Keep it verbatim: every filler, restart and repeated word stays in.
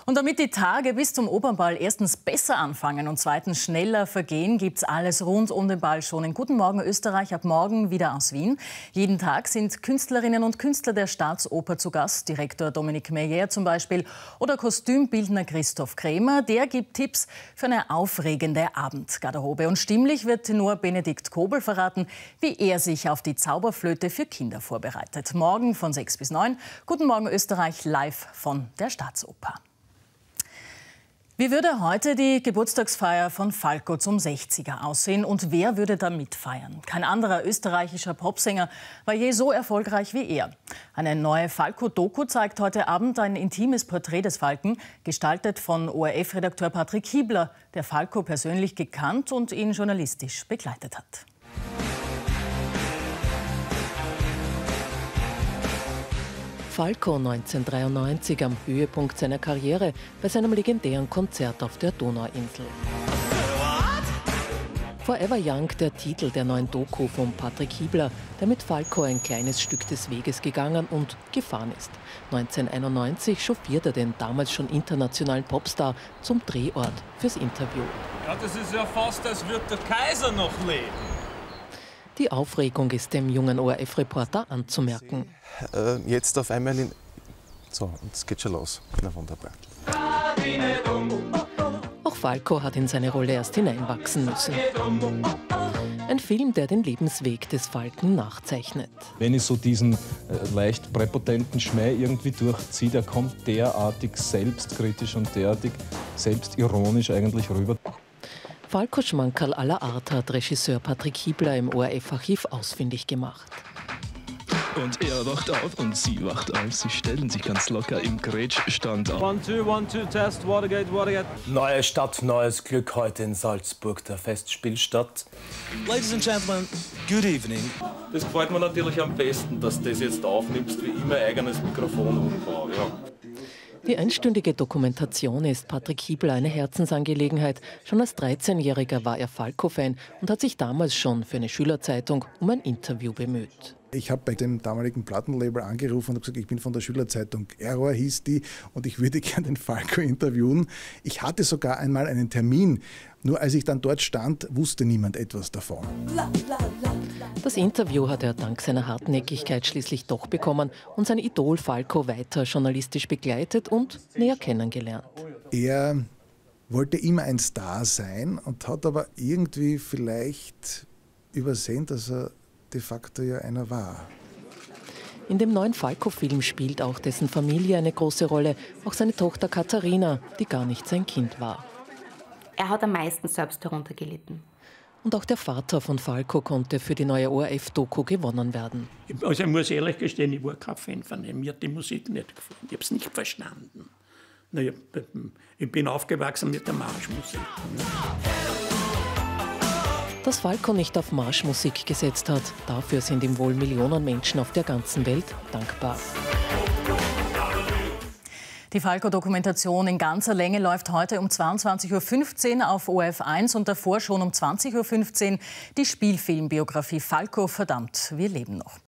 Und damit die Tage bis zum Opernball erstens besser anfangen und zweitens schneller vergehen, gibt's alles rund um den Ball schon in Guten Morgen Österreich ab morgen wieder aus Wien. Jeden Tag sind Künstlerinnen und Künstler der Staatsoper zu Gast, Direktor Dominique Meyer zum Beispiel oder Kostümbildner Christoph Krämer. Der gibt Tipps für eine aufregende Abendgarderobe. Und stimmlich wird Tenor Benedikt Kobel verraten, wie er sich auf die Zauberflöte für Kinder vorbereitet. Morgen von sechs bis neun. Guten Morgen Österreich live von der Staatsoper. Wie würde heute die Geburtstagsfeier von Falco zum sechziger aussehen und wer würde da mitfeiern? Kein anderer österreichischer Popsänger war je so erfolgreich wie er. Eine neue Falco-Doku zeigt heute Abend ein intimes Porträt des Falken, gestaltet von O R F-Redakteur Patrick Hiebler, der Falco persönlich gekannt und ihn journalistisch begleitet hat. Falco neunzehnhundertdreiundneunzig am Höhepunkt seiner Karriere bei seinem legendären Konzert auf der Donauinsel. Forever Young, der Titel der neuen Doku von Patrick Hiebler, der mit Falco ein kleines Stück des Weges gegangen und gefahren ist. neunzehnhunderteinundneunzig chauffiert er den damals schon internationalen Popstar zum Drehort fürs Interview. Ja, das ist ja fast, als würde der Kaiser noch leben. Die Aufregung ist dem jungen O R F-Reporter anzumerken. Äh, jetzt auf einmal in... So, und es geht schon los. Na wunderbar. Auch Falco hat in seine Rolle erst hineinwachsen müssen. Ein Film, der den Lebensweg des Falken nachzeichnet. Wenn ich so diesen äh, leicht präpotenten Schmäh irgendwie durchziehe, der kommt derartig selbstkritisch und derartig selbstironisch eigentlich rüber. Falco Schmankerl aller Art hat Regisseur Patrick Hiebler im O R F-Archiv ausfindig gemacht. Und er wacht auf und sie wacht auf. Sie stellen sich ganz locker im Grätschstand auf. One, two, one, two, test, Watergate, Watergate. Neue Stadt, neues Glück heute in Salzburg, der Festspielstadt. Ladies and Gentlemen, good evening. Das gefällt mir natürlich am besten, dass du das jetzt aufnimmst, wie ich mein eigenes Mikrofon umbaue. Ja. Die einstündige Dokumentation ist Patrick Hiebler eine Herzensangelegenheit. Schon als dreizehnjähriger war er Falco-Fan und hat sich damals schon für eine Schülerzeitung um ein Interview bemüht. Ich habe bei dem damaligen Plattenlabel angerufen und habe gesagt, ich bin von der Schülerzeitung Error, hieß die, und ich würde gerne den Falco interviewen. Ich hatte sogar einmal einen Termin, nur als ich dann dort stand, wusste niemand etwas davon. Das Interview hat er dank seiner Hartnäckigkeit schließlich doch bekommen und sein Idol Falco weiter journalistisch begleitet und näher kennengelernt. Er wollte immer ein Star sein und hat aber irgendwie vielleicht übersehen, dass er de facto ja einer war. In dem neuen Falco-Film spielt auch dessen Familie eine große Rolle, auch seine Tochter Katharina, die gar nicht sein Kind war. Er hat am meisten selbst darunter gelitten. Und auch der Vater von Falco konnte für die neue O R F-Doku gewonnen werden. Also ich muss ehrlich gestehen, ich war kein Fan von ihm. Mir hat die Musik nicht gefallen. Ich habe es nicht verstanden. Ich bin aufgewachsen mit der Marschmusik. Dass Falco nicht auf Marschmusik gesetzt hat, dafür sind ihm wohl Millionen Menschen auf der ganzen Welt dankbar. Die Falco-Dokumentation in ganzer Länge läuft heute um zweiundzwanzig Uhr fünfzehn auf O R F eins und davor schon um zwanzig Uhr fünfzehn die Spielfilmbiografie Falco, verdammt, wir leben noch.